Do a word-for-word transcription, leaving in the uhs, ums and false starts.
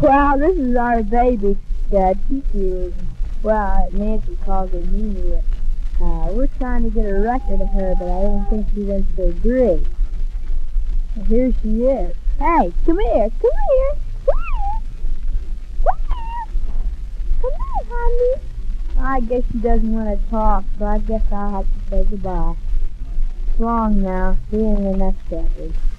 Wow, this is our baby that Kiki, well, Nancy calls her Mimi. Uh, we're trying to get a record of her, but I don't think she wants to agree. Well, here she is. Hey, come here, come here, come here, come here, come here, honey. I guess she doesn't want to talk, so I guess I'll have to say goodbye. It's long now. See you in the next episode.